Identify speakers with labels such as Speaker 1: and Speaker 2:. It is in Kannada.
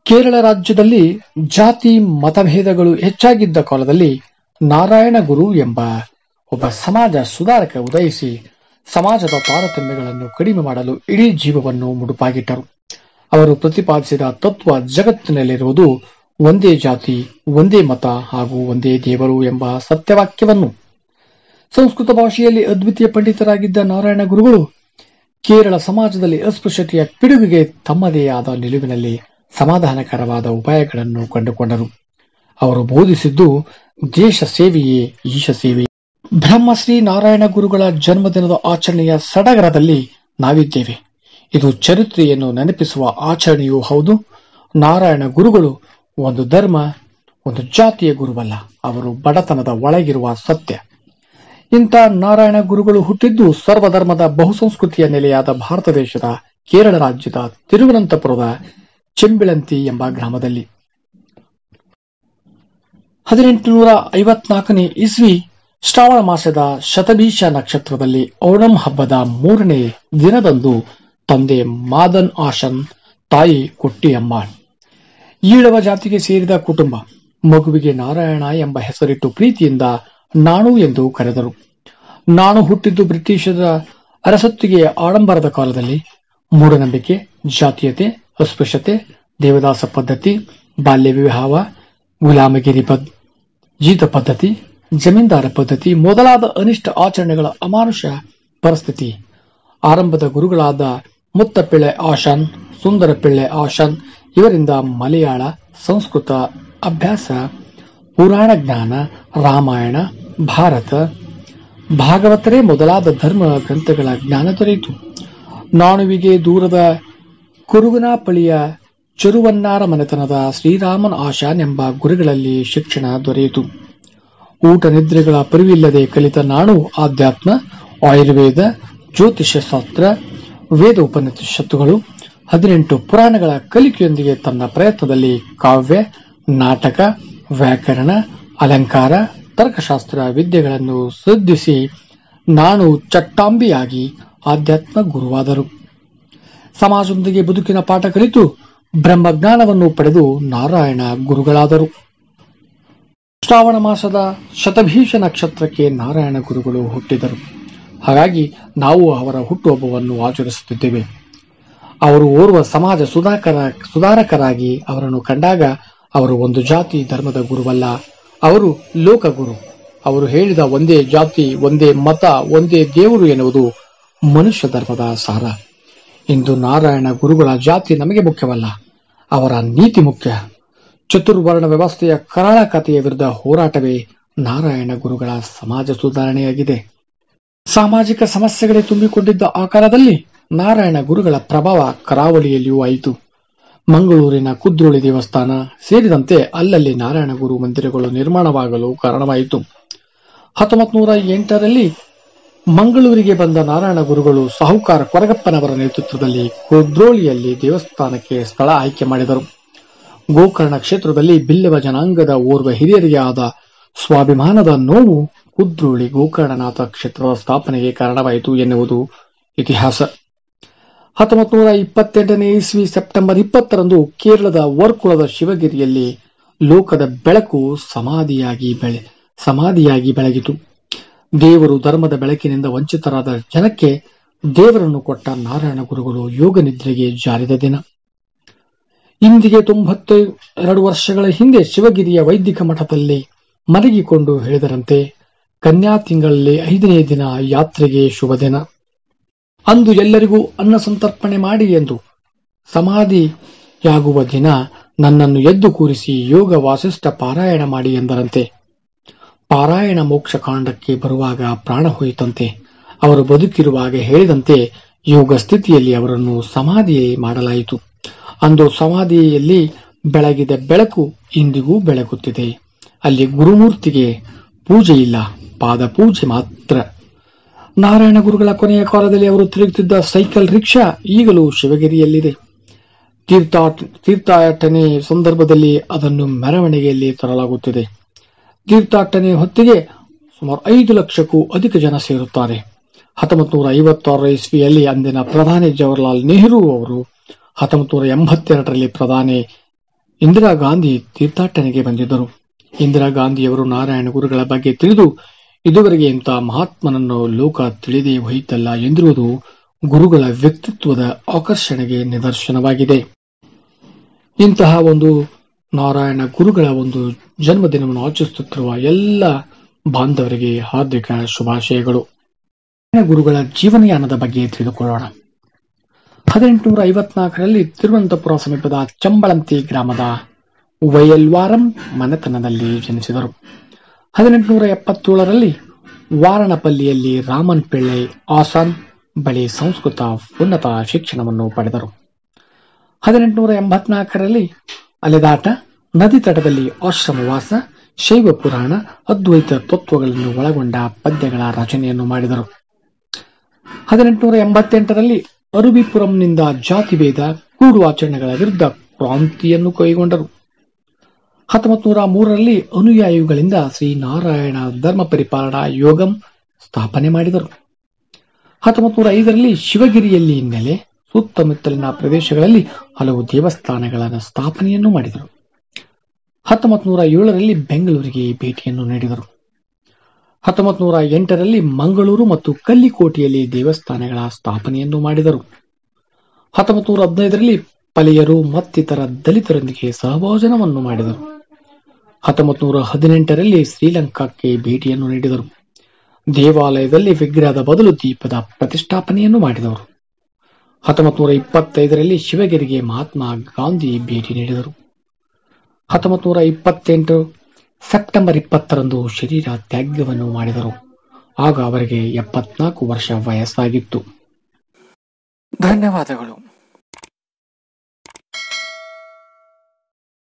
Speaker 1: ಕೇರಳ ರಾಜ್ಯದಲ್ಲಿ ಜಾತಿ ಮತಭೇದಗಳು ಹೆಚ್ಚಾಗಿದ್ದ ಕಾಲದಲ್ಲಿ ನಾರಾಯಣ ಗುರು ಎಂಬ ಒಬ್ಬ ಸಮಾಜ ಸುಧಾರಕ ಉದಯಿಸಿ ಸಮಾಜದ ತಾರತಮ್ಯಗಳನ್ನು ಕಡಿಮೆ ಮಾಡಲು ಇಡೀ ಜೀವವನ್ನು ಮುಡುಪಾಗಿಟ್ಟರು. ಅವರು ಪ್ರತಿಪಾದಿಸಿದ ತತ್ವ ಜಗತ್ತಿನಲ್ಲಿರುವುದು ಒಂದೇ ಜಾತಿ, ಒಂದೇ ಮತ ಹಾಗೂ ಒಂದೇ ದೇವರು ಎಂಬ ಸತ್ಯವಾಕ್ಯವನ್ನು. ಸಂಸ್ಕೃತ ಭಾಷೆಯಲ್ಲಿ ಅದ್ವಿತೀಯ ಪಂಡಿತರಾಗಿದ್ದ ನಾರಾಯಣ ಗುರುಗಳು ಕೇರಳ ಸಮಾಜದಲ್ಲಿ ಅಸ್ಪೃಶ್ಯತೆಯ ಪಿಡುಗಿಗೆ ತಮ್ಮದೇ ಆದ ನಿಲುವಿನಲ್ಲಿ ಸಮಾಧಾನಕರವಾದ ಉಪಾಯಗಳನ್ನು ಕಂಡುಕೊಂಡರು. ಅವರು ಬೋಧಿಸಿದ್ದು ದೇಶ ಸೇವೆಯೇ ಈಶ ಸೇವೆ. ಬ್ರಹ್ಮಶ್ರೀ ನಾರಾಯಣ ಗುರುಗಳ ಜನ್ಮದಿನದ ಆಚರಣೆಯ ಸಡಗರದಲ್ಲಿ ನಾವಿದ್ದೇವೆ. ಇದು ಚರಿತ್ರೆಯನ್ನು ನೆನಪಿಸುವ ಆಚರಣೆಯೂ ಹೌದು. ನಾರಾಯಣ ಗುರುಗಳು ಒಂದು ಧರ್ಮ, ಒಂದು ಜಾತಿಯ ಗುರುವಲ್ಲ, ಅವರು ಬಡತನದ ಒಳಗಿರುವ ಸತ್ಯ. ಇಂಥ ನಾರಾಯಣ ಗುರುಗಳು ಹುಟ್ಟಿದ್ದು ಸರ್ವಧರ್ಮದ ಬಹುಸಂಸ್ಕೃತಿಯ ನೆಲೆಯಾದ ಭಾರತ ದೇಶದ ಕೇರಳ ರಾಜ್ಯದ ತಿರುವನಂತಪುರದ ಚೆಂಬಿಳಂತಿ ಎಂಬ ಗ್ರಾಮದಲ್ಲಿ 1854ನೇ ಇಸ್ವಿ ಶ್ರಾವಣ ಮಾಸದ ಶತಭೀಷ ನಕ್ಷತ್ರದಲ್ಲಿ ಓಣಂ ಹಬ್ಬದ 3ನೇ ದಿನದಂದು ತಂದೆ ಮಾದನ್ ಆಶನ್, ತಾಯಿ ಕುಟ್ಟಿಯಮ್ಮ, ಈಳವ ಜಾತಿಗೆ ಸೇರಿದ ಕುಟುಂಬ ಮಗುವಿಗೆ ನಾರಾಯಣ ಎಂಬ ಹೆಸರಿಟ್ಟು ಪ್ರೀತಿಯಿಂದ ನಾಣು ಎಂದು ಕರೆದರು. ನಾಣು ಹುಟ್ಟಿದ್ದು ಬ್ರಿಟಿಷರ ಅರಸೊತ್ತಿಗೆಯ ಆಡಂಬರದ ಕಾಲದಲ್ಲಿ. ಮೂಢನಂಬಿಕೆ, ಜಾತೀಯತೆ, ಅಸ್ಪೃಶ್ಯತೆ, ದೇವದಾಸ ಪದ್ಧತಿ, ಬಾಲ್ಯ ವಿವಾಹ, ಗುಲಾಮಗಿರಿ ಜೀತ ಪದ್ಧತಿ, ಜಮೀನ್ದಾರ ಪದ್ಧತಿ ಮೊದಲಾದ ಅನಿಷ್ಟ ಆಚರಣೆಗಳ ಅಮಾನುಷ ಪರಿಸ್ಥಿತಿ. ಆರಂಭದ ಗುರುಗಳಾದ ಮುತ್ತಪಿಳ್ಳೆ ಆಶಾನ್, ಸುಂದರ ಪಿಳ್ಳೆ ಆಶಾನ್ ಇವರಿಂದ ಮಲಯಾಳ, ಸಂಸ್ಕೃತ ಅಭ್ಯಾಸ, ಪುರಾಣ ಜ್ಞಾನ, ರಾಮಾಯಣ, ಭಾರತ, ಭಾಗವತರೇ ಮೊದಲಾದ ಧರ್ಮ ಗ್ರಂಥಗಳ ಜ್ಞಾನ ದೊರೆಯಿತು. ನಾಣುವಿಗೆ ದೂರದ ಕುರುಗನಾಪಳಿಯ ಚೆರುವನ್ನಾರ ಮನೆತನದ ಶ್ರೀರಾಮನ್ ಆಶಾನ್ ಎಂಬ ಗುರುಗಳಲ್ಲಿ ಶಿಕ್ಷಣ ದೊರೆಯಿತು. ಊಟ ನಿದ್ರೆಗಳ ಪರಿವಿಲ್ಲದೆ ಕಲಿತ ನಾಣು ಆಧ್ಯಾತ್ಮ, ಆಯುರ್ವೇದ, ಜ್ಯೋತಿಷ್ಯ ಶಾಸ್ತ್ರ, ವೇದ ಉಪನಿಷತ್ತುಗಳು, 18 ಪುರಾಣಗಳ ಕಲಿಕೆಯೊಂದಿಗೆ ತನ್ನ ಪ್ರಯತ್ನದಲ್ಲಿ ಕಾವ್ಯ, ನಾಟಕ, ವ್ಯಾಕರಣ, ಅಲಂಕಾರ, ತರ್ಕಶಾಸ್ತ್ರ ವಿದ್ಯೆಗಳನ್ನು ಸಿದ್ಧಿಸಿ ನಾಣು ಚಟ್ಟಾಂಬಿಯಾಗಿ ಆಧ್ಯಾತ್ಮ ಗುರುವಾದರು. ಸಮಾಜದೊಂದಿಗೆ ಬದುಕಿನ ಪಾಠ ಕಲಿತು ಬ್ರಹ್ಮಜ್ಞಾನವನ್ನು ಪಡೆದು ನಾರಾಯಣ ಗುರುಗಳಾದರು. ಶ್ರಾವಣ ಮಾಸದ ಶತಭೀಷ ನಕ್ಷತ್ರಕ್ಕೆ ನಾರಾಯಣ ಗುರುಗಳು ಹುಟ್ಟಿದರು. ಹಾಗಾಗಿ ನಾವು ಅವರ ಹುಟ್ಟುಹಬ್ಬವನ್ನು ಆಚರಿಸುತ್ತಿದ್ದೇವೆ. ಅವರು ಓರ್ವ ಸಮಾಜ ಸುಧಾರಕರಾಗಿ ಅವರನ್ನು ಕಂಡಾಗ ಅವರು ಒಂದು ಜಾತಿ ಧರ್ಮದ ಗುರುವಲ್ಲ, ಅವರು ಲೋಕಗುರು. ಅವರು ಹೇಳಿದ ಒಂದೇ ಜಾತಿ, ಒಂದೇ ಮತ, ಒಂದೇ ದೇವರು ಎನ್ನುವುದು ಮನುಷ್ಯ ಧರ್ಮದ ಸಾರ. ಇಂದು ನಾರಾಯಣ ಗುರುಗಳ ಜಾತಿ ನಮಗೆ ಮುಖ್ಯವಲ್ಲ, ಅವರ ನೀತಿ ಮುಖ್ಯ. ಚತುರ್ವರ್ಣ ವ್ಯವಸ್ಥೆಯ ಕರಾಳ ಕಥೆಯ ವಿರುದ್ಧ ಹೋರಾಟವೇ ನಾರಾಯಣ ಗುರುಗಳ ಸಮಾಜ ಸುಧಾರಣೆಯಾಗಿದೆ. ಸಾಮಾಜಿಕ ಸಮಸ್ಯೆಗಳೇ ತುಂಬಿಕೊಂಡಿದ್ದ ಆ ಕಾಲದಲ್ಲಿ ನಾರಾಯಣ ಗುರುಗಳ ಪ್ರಭಾವ ಕರಾವಳಿಯಲ್ಲಿಯೂ ಆಯಿತು. ಮಂಗಳೂರಿನ ಕುದ್ರೋಳಿ ದೇವಸ್ಥಾನ ಸೇರಿದಂತೆ ಅಲ್ಲಲ್ಲಿ ನಾರಾಯಣ ಗುರು ಮಂದಿರಗಳು ನಿರ್ಮಾಣವಾಗಲು ಕಾರಣವಾಯಿತು. 1908ರಲ್ಲಿ ಮಂಗಳೂರಿಗೆ ಬಂದ ನಾರಾಯಣ ಗುರುಗಳು ಸಾಹುಕಾರ ಕೊರಗಪ್ಪನವರ ನೇತೃತ್ವದಲ್ಲಿ ಕುದ್ರೋಳಿಯಲ್ಲಿ ದೇವಸ್ಥಾನಕ್ಕೆ ಸ್ಥಳ ಆಯ್ಕೆ ಮಾಡಿದರು. ಗೋಕರ್ಣ ಕ್ಷೇತ್ರದಲ್ಲಿ ಬಿಲ್ಲವ ಜನಾಂಗದ ಓರ್ವ ಹಿರಿಯರಿಗೆ ಆದ ಸ್ವಾಭಿಮಾನದ ನೋವು ಕುದ್ರೋಳಿ ಗೋಕರ್ಣನಾಥ ಕ್ಷೇತ್ರದ ಸ್ಥಾಪನೆಗೆ ಕಾರಣವಾಯಿತು ಎನ್ನುವುದು ಇತಿಹಾಸ. 1928ನೇ ಇಸ್ವಿ ಸೆಪ್ಟೆಂಬರ್ 20ರಂದು ಕೇರಳದ ವರ್ಕುಳದ ಶಿವಗಿರಿಯಲ್ಲಿ ಲೋಕದ ಬೆಳಕು ಸಮಾಧಿಯಾಗಿ ಬೆಳಗಿತು. ದೇವರು ಧರ್ಮದ ಬೆಳಕಿನಿಂದ ವಂಚಿತರಾದ ಜನಕ್ಕೆ ದೇವರನ್ನು ಕೊಟ್ಟ ನಾರಾಯಣ ಗುರುಗಳು ಯೋಗ ನಿದ್ರೆಗೆ ಜಾರಿದ ದಿನ. ಇಂದಿಗೆ 92 ವರ್ಷಗಳ ಹಿಂದೆ ಶಿವಗಿರಿಯ ವೈದಿಕ ಮಠದಲ್ಲಿ ಮಲಗಿಕೊಂಡು ಹೇಳಿದರಂತೆ, ಕನ್ಯಾ ತಿಂಗಳಲ್ಲಿ 5ನೇ ದಿನ ಯಾತ್ರೆಗೆ ಶುಭ ದಿನ. ಅಂದು ಎಲ್ಲರಿಗೂ ಅನ್ನ ಸಂತರ್ಪಣೆ ಮಾಡಿ ಎಂದು ಸಮಾಧಿಯಾಗುವ ದಿನ ನನ್ನನ್ನು ಎದ್ದು ಕೂರಿಸಿ ಯೋಗ ವಾಸಿಷ್ಠ ಪಾರಾಯಣ ಮಾಡಿ ಎಂದರಂತೆ. ಪಾರಾಯಣ ಮೋಕ್ಷ ಕಾಂಡಕ್ಕೆ ಬರುವಾಗ ಪ್ರಾಣ ಹೋಯಿತಂತೆ. ಅವರು ಬದುಕಿರುವಾಗ ಹೇಳಿದಂತೆ ಯೋಗ ಸ್ಥಿತಿಯಲ್ಲಿ ಅವರನ್ನು ಸಮಾಧಿ ಮಾಡಲಾಯಿತು. ಅಂದು ಸಮಾಧಿಯಲ್ಲಿ ಬೆಳಗಿದ ಬೆಳಕು ಇಂದಿಗೂ ಬೆಳಗುತ್ತಿದೆ. ಅಲ್ಲಿ ಗುರುಮೂರ್ತಿಗೆ ಪೂಜೆ ಇಲ್ಲ, ಪಾದ ಪೂಜೆ ಮಾತ್ರ. ನಾರಾಯಣ ಗುರುಗಳ ಕೊನೆಯ ಕಾಲದಲ್ಲಿ ಅವರು ತಿರುಗುತ್ತಿದ್ದ ಸೈಕಲ್ ರಿಕ್ಷಾ ಈಗಲೂ ಶಿವಗಿರಿಯಲ್ಲಿದೆ. ತೀರ್ಥಾಟನೆ ಸಂದರ್ಭದಲ್ಲಿ ಅದನ್ನು ಮೆರವಣಿಗೆಯಲ್ಲಿ ತರಲಾಗುತ್ತಿದೆ. ತೀರ್ಥಾಟನೆ ಹೊತ್ತಿಗೆ ಸುಮಾರು 5 ಲಕ್ಷಕ್ಕೂ ಅಧಿಕ ಜನ ಸೇರುತ್ತಾರೆ. 1956 ಇಸ್ವಿಯಲ್ಲಿ ಅಂದಿನ ಪ್ರಧಾನಿ ಜವಾಹರ್ಲಾಲ್ ನೆಹರು ಅವರು 1982ರಲ್ಲಿ ಪ್ರಧಾನಿ ಇಂದಿರಾ ಗಾಂಧಿ ತೀರ್ಥಾಟನೆಗೆ ಬಂದಿದ್ದರು. ಇಂದಿರಾ ಗಾಂಧಿಯವರು ನಾರಾಯಣ ಗುರುಗಳ ಬಗ್ಗೆ ತಿಳಿದು ಇದುವರೆಗೆ ಇಂಥ ಮಹಾತ್ಮನನ್ನು ಲೋಕ ತಿಳಿದೇ ಹೋಯಿತಲ್ಲ ಎಂದಿರುವುದು ಗುರುಗಳ ವ್ಯಕ್ತಿತ್ವದ ಆಕರ್ಷಣೆಗೆ ನಿದರ್ಶನವಾಗಿದೆ. ಇಂತಹ ಒಂದು ನಾರಾಯಣ ಗುರುಗಳ ಒಂದು ಜನ್ಮದಿನವನ್ನು ಆಚರಿಸುತ್ತಿರುವ ಎಲ್ಲ ಬಾಂಧವರಿಗೆ ಹಾರ್ದಿಕ ಶುಭಾಶಯಗಳು. ಗುರುಗಳ ಜೀವನಯಾನದ ಬಗ್ಗೆ ತಿಳಿದುಕೊಳ್ಳೋಣ. 1854ರಲ್ಲಿ ತಿರುವನಂತಪುರ ಸಮೀಪದ ಚಂಬಳಂತಿ ಗ್ರಾಮದ ವಯಲ್ವಾರಂ ಮನೆತನದಲ್ಲಿ ಜನಿಸಿದರು. 1877ರಲ್ಲಿ ವಾರಣಪಲ್ಲಿಯಲ್ಲಿ ರಾಮನ್ ಪಿಳ್ಳೈ ಆಸಾನ್ ಬಳಿ ಸಂಸ್ಕೃತ ಉನ್ನತ ಶಿಕ್ಷಣವನ್ನು ಪಡೆದರು. 1884ರಲ್ಲಿ ಅಲೆದಾಟ, ನದಿ ತಟದಲ್ಲಿ ಆಶ್ರಮವಾಸ, ಶೈವ ಪುರಾಣ, ಅದ್ವೈತ ತತ್ವಗಳನ್ನು ಒಳಗೊಂಡ ಪದ್ಯಗಳ ರಚನೆಯನ್ನು ಮಾಡಿದರು. 1888ರಲ್ಲಿ ಅರುವಿಪುರಂನಿಂದ ಜಾತಿಭೇದ, ಕೂಡು ಆಚರಣೆಗಳ ವಿರುದ್ಧ ಕ್ರಾಂತಿಯನ್ನು ಕೈಗೊಂಡರು. 1903ರಲ್ಲಿ ಅನುಯಾಯಿಗಳಿಂದ ಶ್ರೀನಾರಾಯಣ ಧರ್ಮ ಪರಿಪಾಲನಾ ಯೋಗಂ ಸ್ಥಾಪನೆ ಮಾಡಿದರು. 1905ರಲ್ಲಿ ಶಿವಗಿರಿಯಲ್ಲಿ ನೆಲೆ, ಸುತ್ತಮುತ್ತಲಿನ ಪ್ರದೇಶಗಳಲ್ಲಿ ಹಲವು ದೇವಸ್ಥಾನಗಳ ಸ್ಥಾಪನೆಯನ್ನು ಮಾಡಿದರು. 1907ರಲ್ಲಿ ಬೆಂಗಳೂರಿಗೆ ಭೇಟಿಯನ್ನು ನೀಡಿದರು. 1908ರಲ್ಲಿ ಮಂಗಳೂರು ಮತ್ತು ಕಲ್ಲಿಕೋಟೆಯಲ್ಲಿ ದೇವಸ್ಥಾನಗಳ ಸ್ಥಾಪನೆಯನ್ನು ಮಾಡಿದರು. 1915ರಲ್ಲಿ ಪಲೆಯರು ಮತ್ತಿತರ ದಲಿತರೊಂದಿಗೆ ಸಹಭೋಜನವನ್ನು ಮಾಡಿದರು. 1918ರಲ್ಲಿ ಶ್ರೀಲಂಕಾಕ್ಕೆ ಭೇಟಿಯನ್ನು ನೀಡಿದರು. ದೇವಾಲಯದಲ್ಲಿ ವಿಗ್ರಹದ ಬದಲು ದೀಪದ ಪ್ರತಿಷ್ಠಾಪನೆಯನ್ನು ಮಾಡಿದವರು. 1925ರಲ್ಲಿ ಶಿವಗಿರಿಗೆ ಮಹಾತ್ಮ ಗಾಂಧಿ ಭೇಟಿ ನೀಡಿದರು. 1928 ಸೆಪ್ಟೆಂಬರ್ 20ರಂದು ಶರೀರ ತ್ಯಾಗವನ್ನು ಮಾಡಿದರು. ಆಗ ಅವರಿಗೆ 74 ವರ್ಷ ವಯಸ್ಸಾಗಿತ್ತು. ಧನ್ಯವಾದಗಳು.